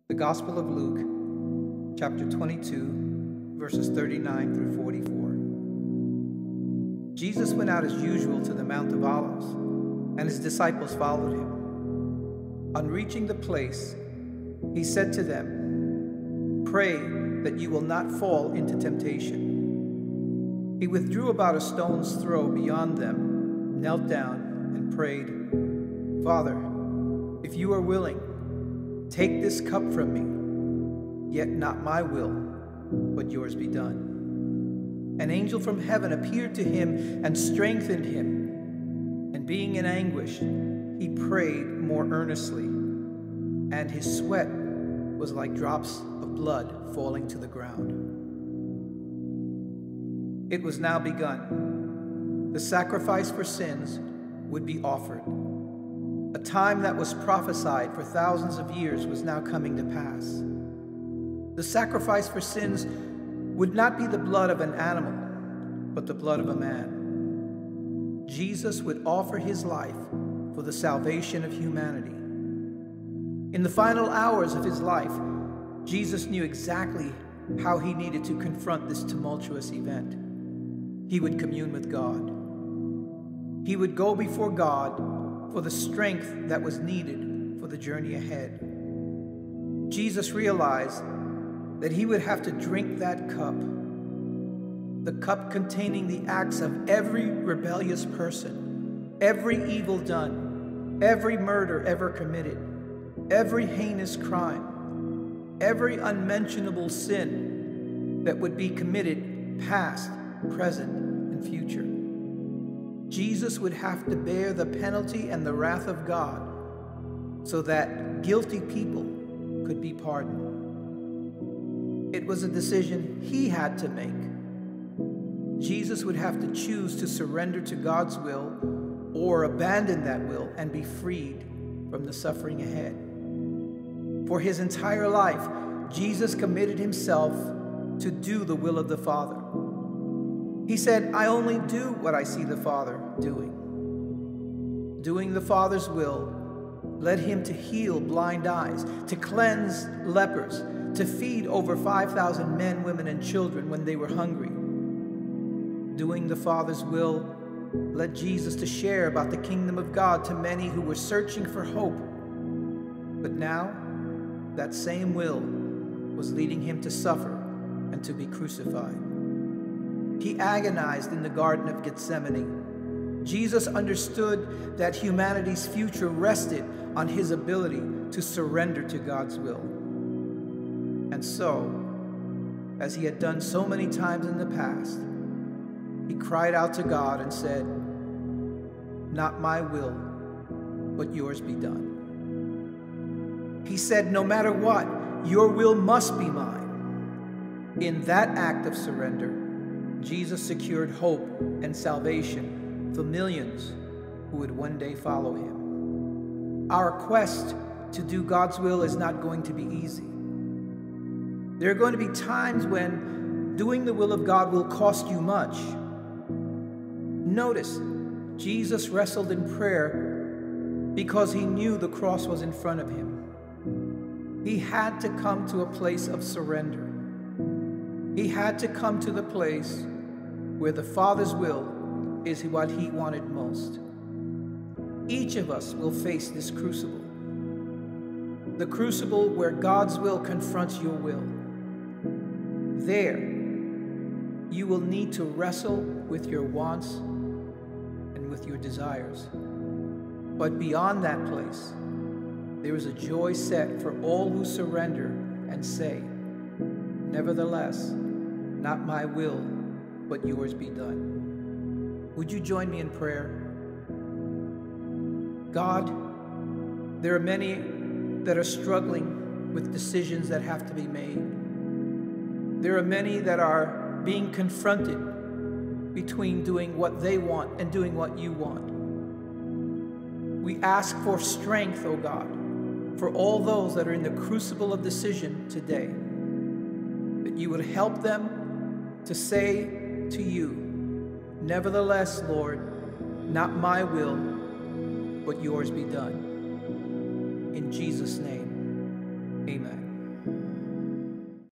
The Gospel of Luke, chapter 22, verses 39 through 44. Jesus went out as usual to the Mount of Olives, and his disciples followed him. On reaching the place, he said to them, "Pray that you will not fall into temptation." He withdrew about a stone's throw beyond them, knelt down, and prayed, "Father, if you are willing, take this cup from me, yet not my will, but yours be done." An angel from heaven appeared to him and strengthened him. And being in anguish, he prayed more earnestly, and his sweat was like drops of blood falling to the ground. It was now begun. The sacrifice for sins would be offered. A time that was prophesied for thousands of years was now coming to pass. The sacrifice for sins would not be the blood of an animal, but the blood of a man. Jesus would offer his life for the salvation of humanity. In the final hours of his life, Jesus knew exactly how he needed to confront this tumultuous event. He would commune with God. He would go before God for the strength that was needed for the journey ahead. Jesus realized that he would have to drink that cup, the cup containing the acts of every rebellious person, every evil done, every murder ever committed, every heinous crime, every unmentionable sin that would be committed past, present, and future. Jesus would have to bear the penalty and the wrath of God so that guilty people could be pardoned. It was a decision he had to make. Jesus would have to choose to surrender to God's will or abandon that will and be freed from the suffering ahead. For his entire life, Jesus committed himself to do the will of the Father. He said, "I only do what I see the Father doing." Doing the Father's will led him to heal blind eyes, to cleanse lepers, to feed over 5,000 men, women, and children when they were hungry. Doing the Father's will led Jesus to share about the kingdom of God to many who were searching for hope. But now, that same will was leading him to suffer and to be crucified. He agonized in the Garden of Gethsemane. Jesus understood that humanity's future rested on his ability to surrender to God's will. And so, as he had done so many times in the past, he cried out to God and said, "Not my will, but yours be done." He said, "No matter what, your will must be mine." In that act of surrender, Jesus secured hope and salvation for millions who would one day follow him. Our quest to do God's will is not going to be easy. There are going to be times when doing the will of God will cost you much. Notice, Jesus wrestled in prayer because he knew the cross was in front of him. He had to come to a place of surrender. He had to come to the place where the Father's will is what he wanted most. Each of us will face this crucible. The crucible where God's will confronts your will. There, you will need to wrestle with your wants and with your desires. But beyond that place, there is a joy set for all who surrender and say, "Nevertheless, not my will, but yours be done." Would you join me in prayer? God, there are many that are struggling with decisions that have to be made. There are many that are being confronted between doing what they want and doing what you want. We ask for strength, O God, for all those that are in the crucible of decision today, that you would help them to say to you, "Nevertheless, Lord, not my will, but yours be done." In Jesus' name, amen.